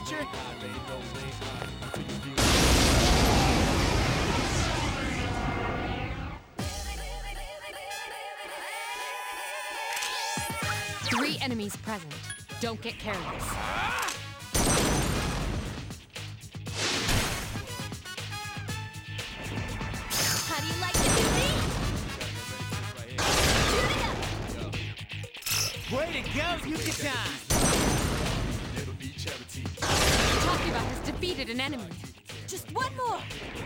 future? Three enemies present. Don't get careless. How do you like the new beat? Shoot it up! Way to go, Yucatan! Takuba has defeated an enemy. Just one more!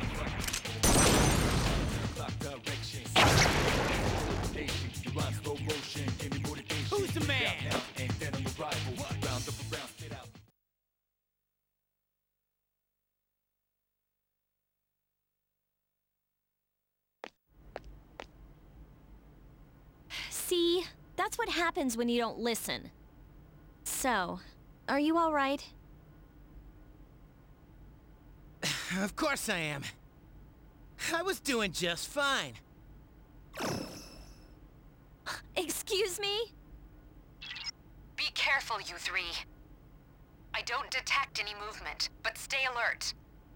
Who's the man? See, that's what happens when you don't listen. So, are you all right? Of course I am. I was doing just fine. Excuse me? Be careful, you three. I don't detect any movement, but stay alert.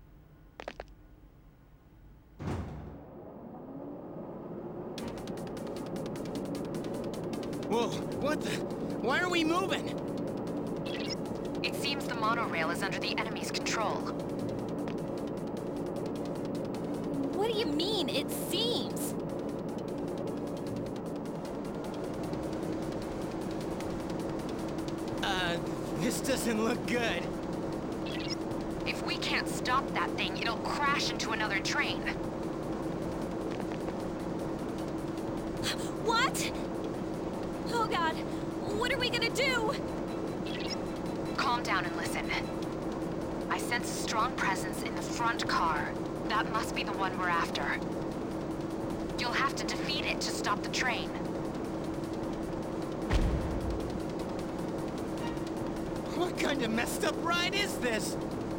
Whoa, what the? Why are we moving? It seems the monorail is under the enemy's control. What do you mean, it seems? This doesn't look good. If we can't stop that thing, it'll crash into another train. What? Oh god, what are we gonna do? Calm down and listen. I sense a strong presence in the front car. That must be the one we're after. You'll have to defeat it to stop the train. What kind of messed up ride is this?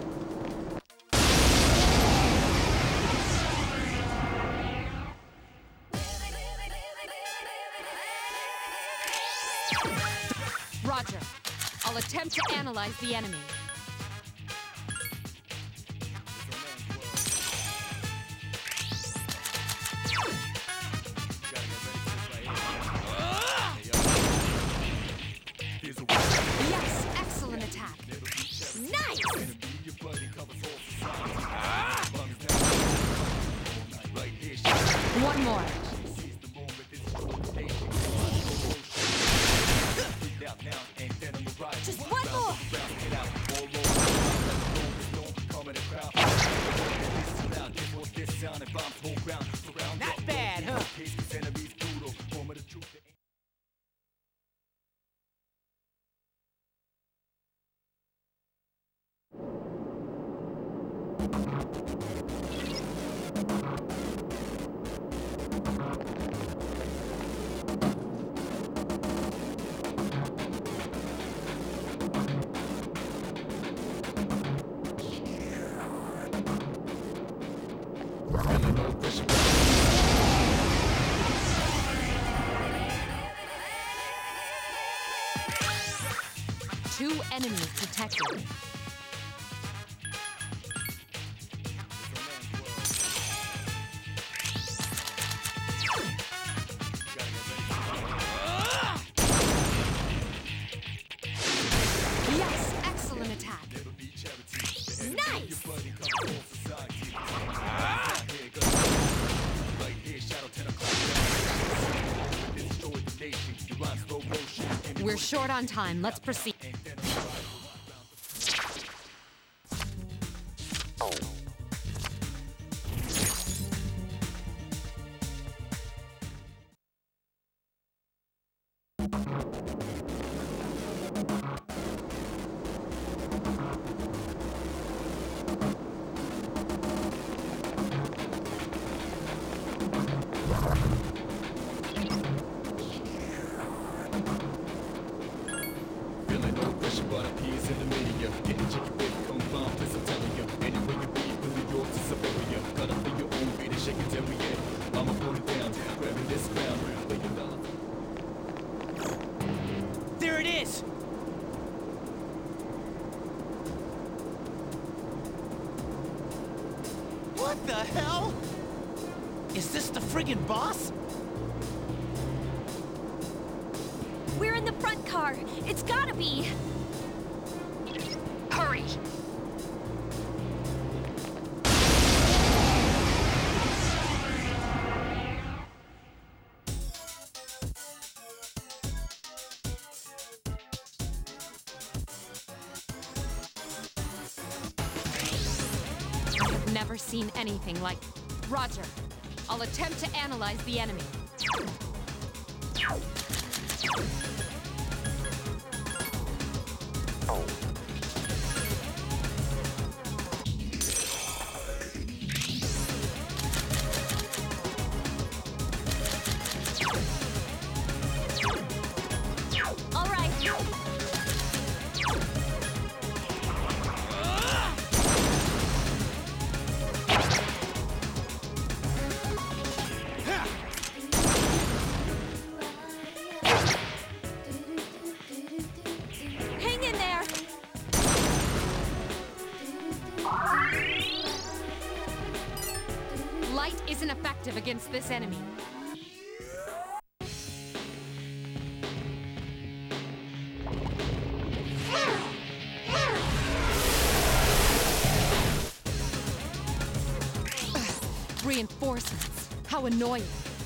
Roger. I'll attempt to analyze the enemy. Yes, excellent attack. Nice! One more. Just one more! Not bad, huh? Two enemies detected. Yes, excellent attack. Nice! We're short on time. Let's proceed. What the hell? Is this the friggin' boss? We're in the front car. It's gotta be. Hurry! I've never seen anything like... Roger. I'll attempt to analyze the enemy. All right. Hang in there. Light isn't effective against this enemy. Reinforcements. How annoying.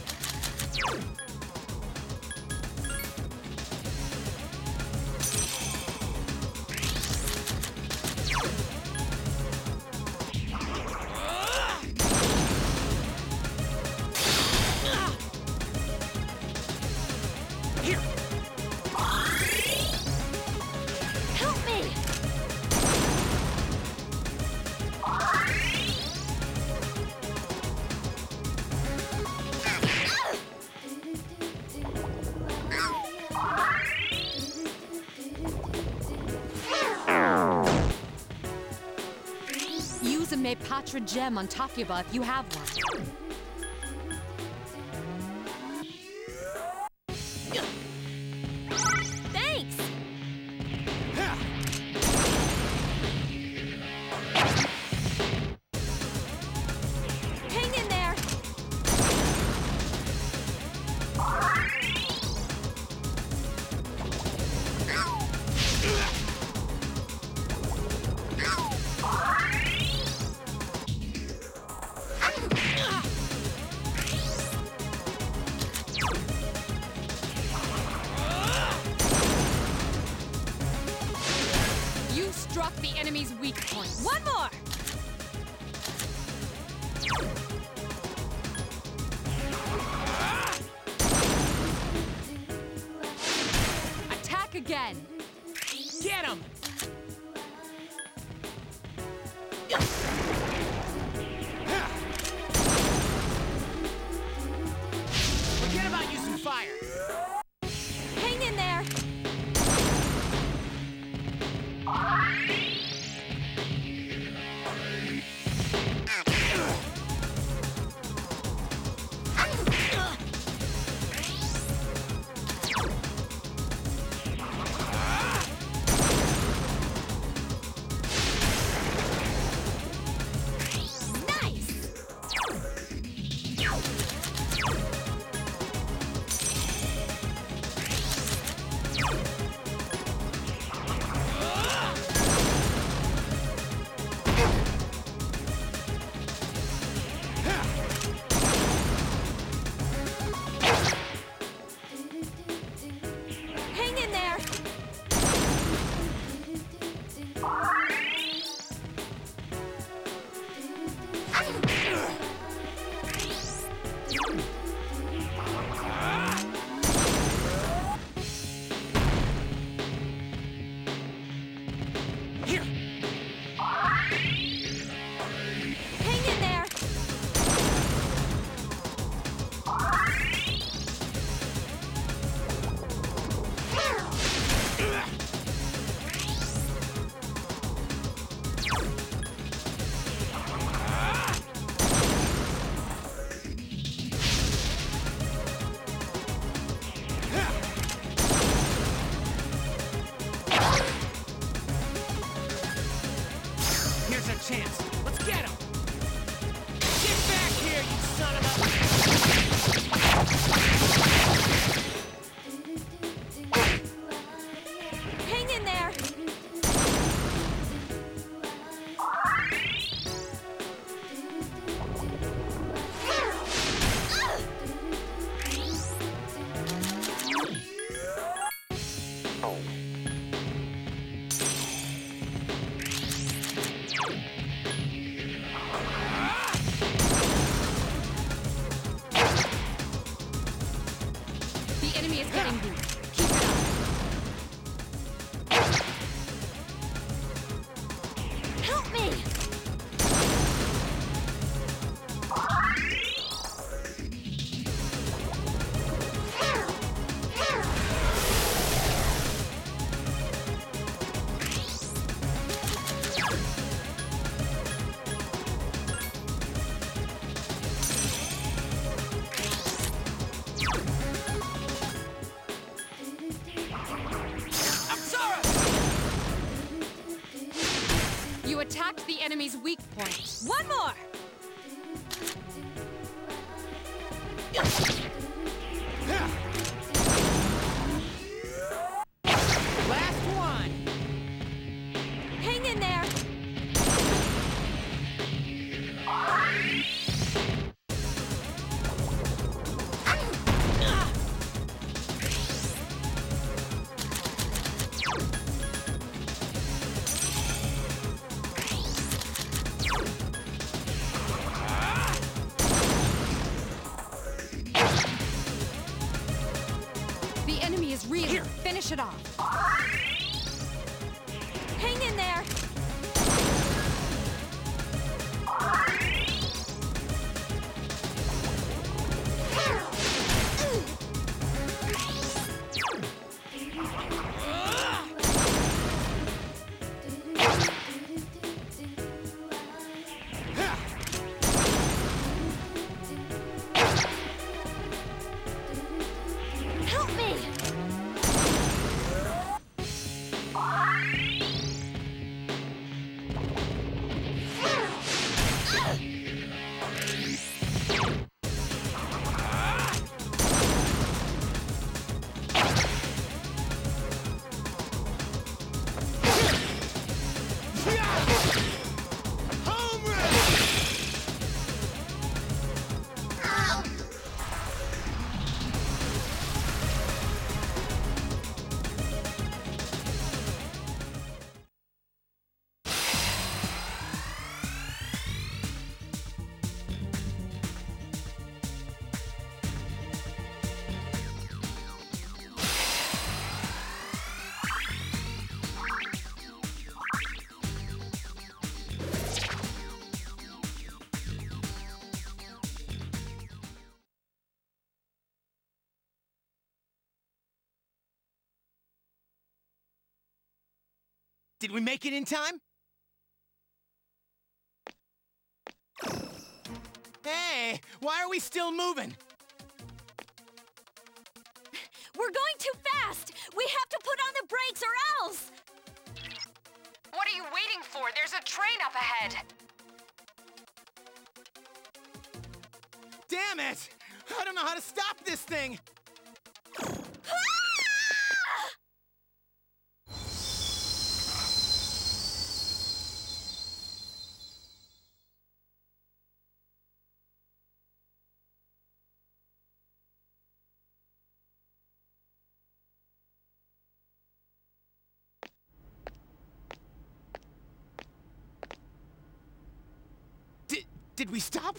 Here! Help me. Use a Mepatra gem on Takuba if you have one. Thanks. Hang in there. You struck the enemy's weak point. One more. Attack again. Get him! Forget about using fire. Hang in there. enemy's weak point. One more! Last one! Hang in there! The enemy is reeling. Here. Finish it off. Hang in there! Help me! Home run! Did we make it in time? Hey, why are we still moving? We're going too fast! We have to put on the brakes or else! What are you waiting for? There's a train up ahead. Damn it! I don't know how to stop this thing! Did we stop?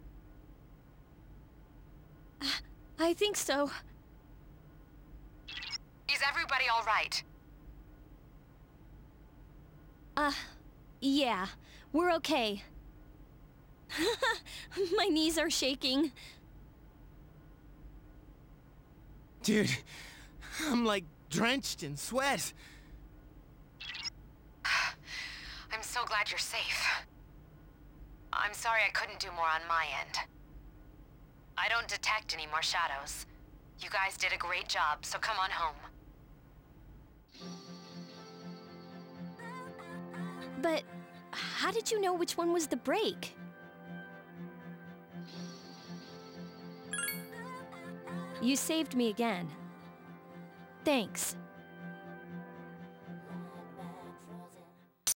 I think so. Is everybody all right? Yeah. We're okay. My knees are shaking. Dude, I'm like drenched in sweat. I'm so glad you're safe. I'm sorry I couldn't do more on my end. I don't detect any more shadows. You guys did a great job, so come on home. But how did you know which one was the brake? You saved me again. Thanks.